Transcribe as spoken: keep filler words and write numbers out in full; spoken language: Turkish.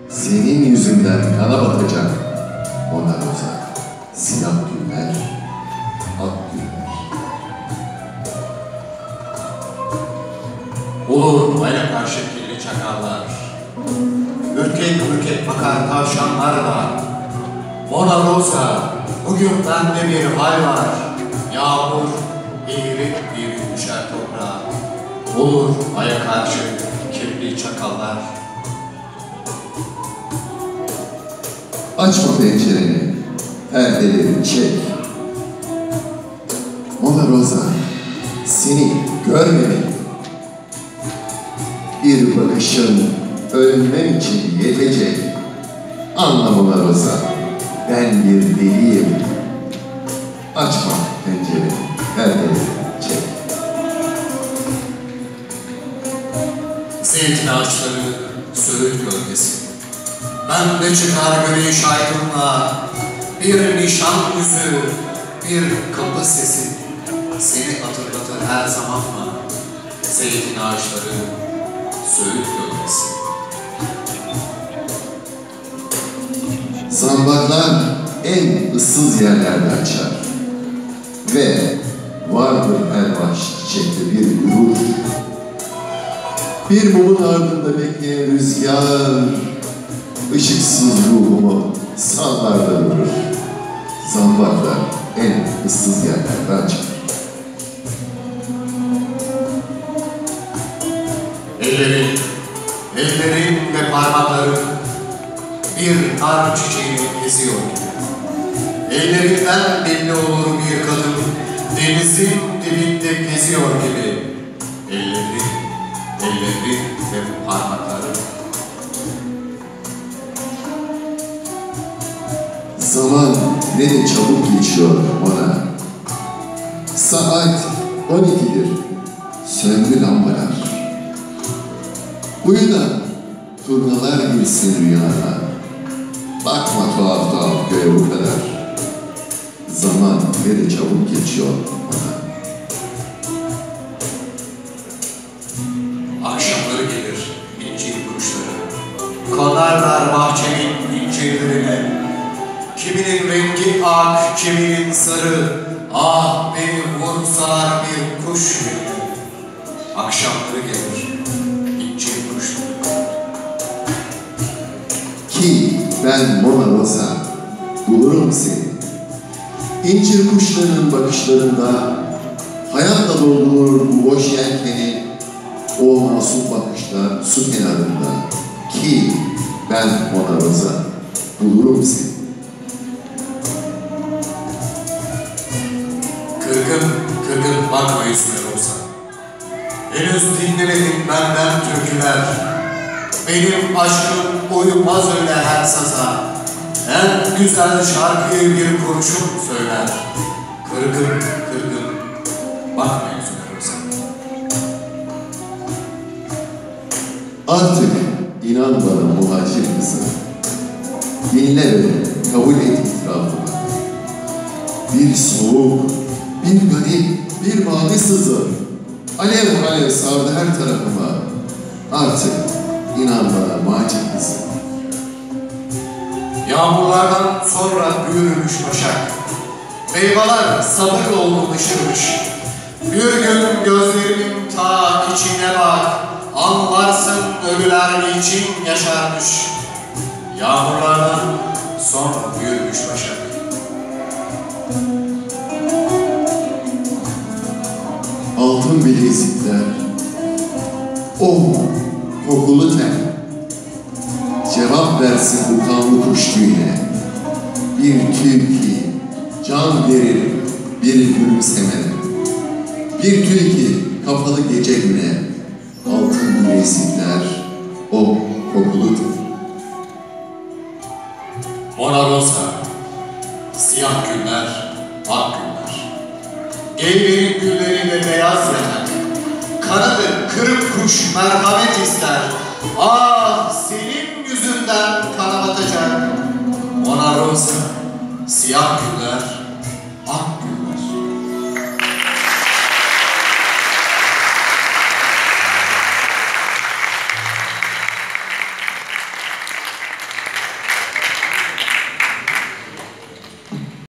Senin yüzünden kana batacak Mona Rosa. Siyah güller, ak güller. Olur bayraklar şekilli çakallar. Ürkek ürkek bakar tavşanlar var. Mona Rosa, bugün bende bir hal var. Yağmur eğilip bir düşer toprağa. Olur aya karşı kirli çakallar. Açma pencereni, perdeleri çek. Mona Rosa, seni görmemek. Bir bakışın ölmem için yetecek. Anla Mona Rosa, ben bir deliyim. Açma pencereni, perdeleri çek. Zeytin ağaçları, söğüt gölgesi. Ben de çıkar güneş aydınla, bir nişan yüzü, bir kapı sesi. Seni hatırlatır her zamanla, zeytin ağaçları, söğüt gölgesi. Zambaklar en ıssız yerlerde açar. Ve vardır her baş çiçekte bir gurur. Bir mumun ardında bekleyen rüzgar, ışıksız ruhumu sallarda durur. Zambaklar en ıssız yerlerde açar. Ellerin, ellerin ve parmakların bir nar çiçeğini eziyor gibi. Ellerinden belli olur bir kadın denizin dibinde geziyor gibi. Elleri, elleri ve parmakları. Zaman ne de çabuk geçiyor ona. Saat on ikidir. Söndü lambalar. Uyu da turnalar girsin rüyana. Bakma tuhaf tuhaf göğe bu kadar. Zaman ne de çabuk geçiyor ona. Akşamları gelir incir kuruşları. Konarlar bahçenin incirlerine. Kiminin rengi ak, kiminin sarı. Ah beni vursalar bir kuş gibi. Akşamları gelir incir kuruşları. Ki ben Mona Rosa bulurum seni. İncir kuşlarının bakışlarında hayatla doldurur bu boş yelkeni. O masum bakışlar su kenarında. Ki ben Mona Rosa bulurum seni. Kırgın, kırgın bakma yüzüme Rosa. Henüz dinlemedim benden türküler. Benim aşkım uyumaz öyle her saza. En güzel şarkıyı bir kurşun söyler. Kırgın, kırgın bakma yüzüme Rosa. Artık inan bana muhacir kızım. Dinle beni, kabul et itirafımı. Bir soğuk, bir garip, bir mavi sızı. Alev alev sardı her tarafıma. Artık inan bana muhacir kızım. Yağmurlardan sonra büyürmüş başak. Meyveler sabır oldu ışırmış. Bir gün gözlerimin ta içine bak. Anlarsın ölüler için yaşarmış. Yağmurlardan sonra büyürmüş başak. Altın bilezikler, o kokulu ten, cevap versin bu kanlı kuş düğüne. Bir tilki can verir bir gülümsemene. Bir tilki kapalı gece güne, altın bilezikler, o kokulu ten. Mona Rosa, siyah güller, ak güller. Evlerin güllerinde beyaz yanak. Kanadı kırık kuş merhamet ister. Ah senin yüzünden kana batacak. Mona Rosa, siyah güller,